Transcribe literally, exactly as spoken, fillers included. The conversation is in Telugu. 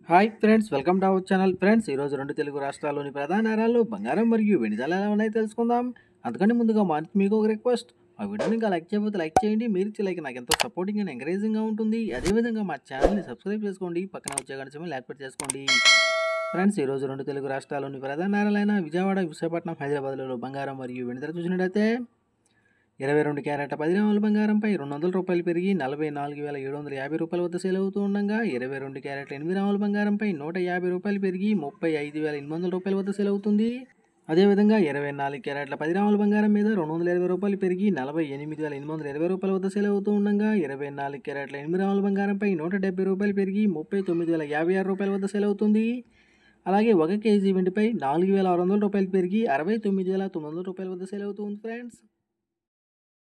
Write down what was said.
Hi friends, welcome to our channel. Friends, ఈరోజు రెండు తెలుగు రాష్ట్రాల్లోని ప్రధాన నగరాల్లో బంగారం మరియు వెండి ధరలు ఎలా ఉన్నాయో తెలుసుకుందాం. అందుకని ముందుగా మా మీకు ఒక రిక్వెస్ట్, మా వీడియోని ఇంకా లైక్ చేయకపోతే లైక్ చేయండి. మీరు ఇచ్చే లైక్ నాకు ఎంతో సపోర్టింగ్ అండ్ ఎంకరేజింగ్గా ఉంటుంది. అదేవిధంగా మా ఛానల్ని సబ్స్క్రైబ్ చేసుకోండి, పక్కన వచ్చే గంట సింబల్ యాక్టివేట్ చేసుకోండి. ఫ్రెండ్స్, ఈరోజు రెండు తెలుగు రాష్ట్రాల్లోని ప్రధాన నగరాలైన విజయవాడ, విశాఖపట్నం, హైదరాబాద్లలో బంగారం మరియు వెండి ధర చూసినట్టయితే ఇరవై రెండు క్యారెట్ల పది గ్రాముల బంగారంపై రెండు వందల రూపాయలు పెరిగి నలభై నాలుగు వేల ఏడు వందల యాభై రూపాయల వద్ద సేల్ అవుతూ ఉండగా, ఇరవై రెండు క్యారెట్ల ఎనిమిది గ్రాముల బంగారంపై నూట యాభై రూపాయలు పెరిగి ముప్పై ఐదు వేల ఎనిమిది వందల రూపాయల వద్ద సేల్ అవుతుంది. అదేవిధంగా ఇరవై నాలుగు క్యారెట్ల పది గ్రాముల బంగారం మీద రెండు వందల ఇరవై రూపాయలు పెరిగి నలభై ఎనిమిది వేల ఎనిమిది వందల ఇరవై రూపాయల వద్ద సేల్ అవుతూ ఉండగా, ఇరవై నాలుగు క్యారెట్ల ఎనిమిది గ్రాముల బంగారంపై నూట డెబ్బై రూపాయలు పెరిగి ముప్పై తొమ్మిది వేల యాభై ఆరు రూపాయల వద్ద సేల్ అవుతుంది. అలాగే ఒక కేజీ వెండిపై నాలుగు వేల ఆరు వందల రూపాయలు పెరిగి అరవై తొమ్మిది వేల తొమ్మిది వందల రూపాయల వద్ద సేల్ అవుతుంది. ఫ్రెండ్స్,